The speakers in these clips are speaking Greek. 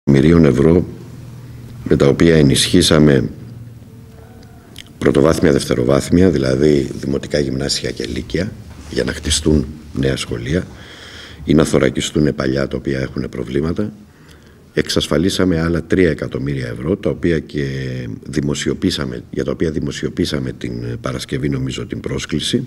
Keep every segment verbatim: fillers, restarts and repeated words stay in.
εκατομμυρίων ευρώ με τα οποία ενισχύσαμε πρωτοβάθμια, δευτεροβάθμια, δηλαδή δημοτικά γυμνάσια και λύκεια, για να χτιστούν νέα σχολεία ή να θωρακιστούν παλιά τα οποία έχουν προβλήματα. Εξασφαλίσαμε άλλα τρία εκατομμύρια ευρώ, τα οποία και δημοσιοποίησαμε, για τα οποία δημοσιοποίησαμε την Παρασκευή, νομίζω, την πρόσκληση,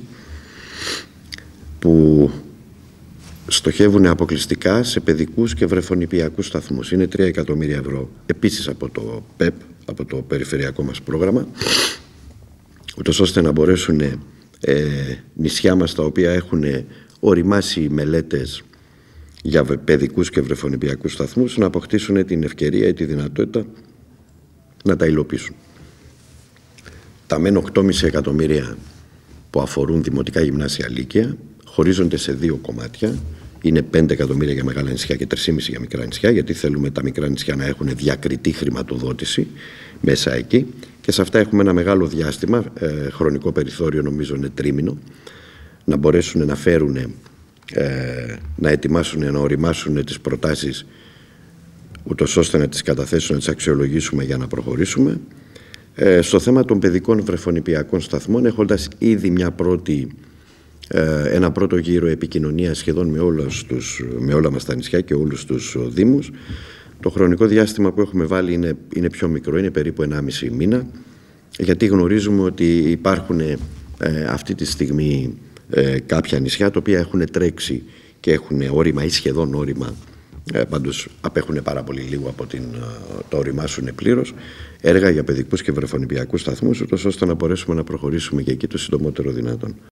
που στοχεύουν αποκλειστικά σε παιδικούς και βρεφονηπιακούς σταθμούς. Είναι τρία εκατομμύρια ευρώ επίσης από το ΠΕΠ, από το περιφερειακό μας πρόγραμμα, ούτως ώστε να μπορέσουν ε, νησιά μας τα οποία έχουν οριμάσει μελέτες για παιδικούς και βρεφονηπιακούς σταθμούς να αποκτήσουν την ευκαιρία ή τη δυνατότητα να τα υλοποιήσουν. Τα μεν οκτώ κόμμα πέντε εκατομμύρια που αφορούν δημοτικά γυμνάσια λύκεια χωρίζονται σε δύο κομμάτια. Είναι πέντε εκατομμύρια για μεγάλα νησιά και τρία κόμμα πέντε για μικρά νησιά, γιατί θέλουμε τα μικρά νησιά να έχουν διακριτή χρηματοδότηση μέσα εκεί, και σε αυτά έχουμε ένα μεγάλο διάστημα, ε, χρονικό περιθώριο, νομίζω είναι τρίμηνο, να μπορέσουν να φέρουν, ε, να ετοιμάσουν, να οριμάσουν τις προτάσεις, ούτως ώστε να τις καταθέσουν, να τις αξιολογήσουμε για να προχωρήσουμε. Ε, στο θέμα των παιδικών βρεφονηπιακών σταθμών, έχοντας ήδη μια πρώτη, ε, ένα πρώτο γύρο επικοινωνία σχεδόν με, όλους τους, με όλα μας τα νησιά και όλους τους δήμους, το χρονικό διάστημα που έχουμε βάλει είναι, είναι πιο μικρό, είναι περίπου ενάμιση μήνα, γιατί γνωρίζουμε ότι υπάρχουν ε, αυτή τη στιγμή ε, κάποια νησιά τα οποία έχουν τρέξει και έχουν όρημα ή σχεδόν όρημα, ε, πάντως απέχουν πάρα πολύ λίγο από την, το οριμάσουν πλήρως, έργα για παιδικούς και βρεφονηπιακούς σταθμούς, ούτως ώστε να μπορέσουμε να προχωρήσουμε και εκεί το συντομότερο δυνατόν.